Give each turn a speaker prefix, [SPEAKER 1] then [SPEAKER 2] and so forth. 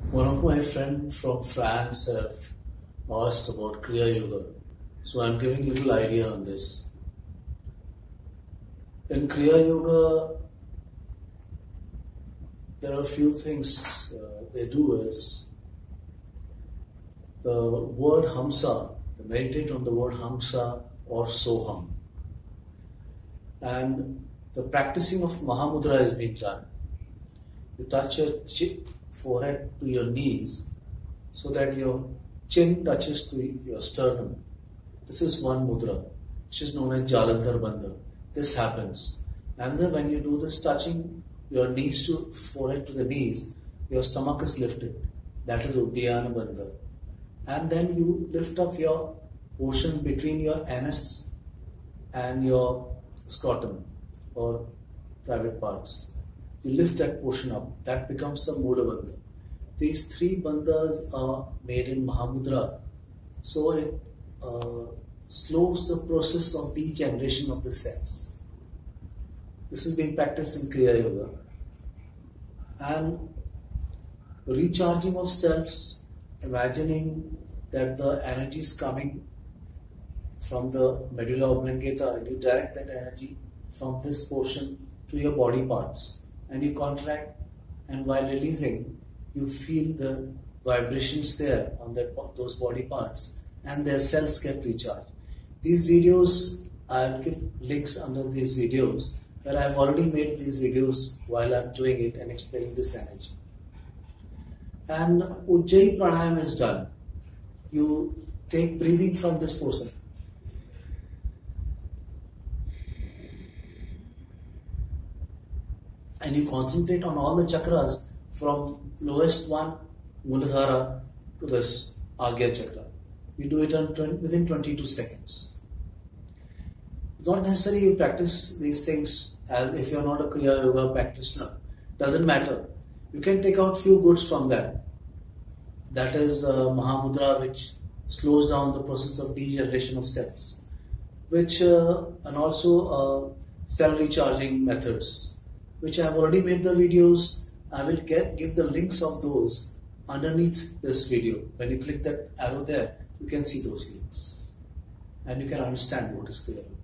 [SPEAKER 1] One of my friends from France have asked about Kriya Yoga, so I'm giving a little idea on this. In Kriya Yoga, there are a few things they do is the word Hamsa, they meditate on the word Hamsa or Soham. And the practicing of Mahamudra is being done. You touch your forehead to your knees so that your chin touches to your sternum. This is one mudra, which is known as Jalandhar Bandha. This happens. And then when you do this touching your knees to forehead to the knees, your stomach is lifted. That is Uddiyana Bandha. And then you lift up your portion between your anus and your scrotum or private parts. You lift that portion up. That becomes a Mula Bandha. These three bandhas are made in Mahamudra. So it slows the process of degeneration of the cells. This is being practiced in Kriya Yoga. And recharging of cells, imagining that the energy is coming from the medulla oblongata, and you direct that energy from this portion to your body parts. And you contract, and while releasing, you feel the vibrations there on those body parts, and their cells get recharged. These videos, I'll give links under these videos, where I've already made these videos while I'm doing it and explaining this energy. And Ujjayi Pranayama is done. You take breathing from this portion. And you concentrate on all the chakras from lowest one, Muladhara, to this Agya chakra. You do it within 22 seconds. Not necessarily you practice these things as if you're not a Kriya Yoga practitioner. Doesn't matter. You can take out few goods from that. That is Mahamudra, which slows down the process of degeneration of cells. And also cell recharging methods, which I have already made the videos. I will give the links of those underneath this video. When you click that arrow there, you can see those links. And you can understand what is Kriya Yoga.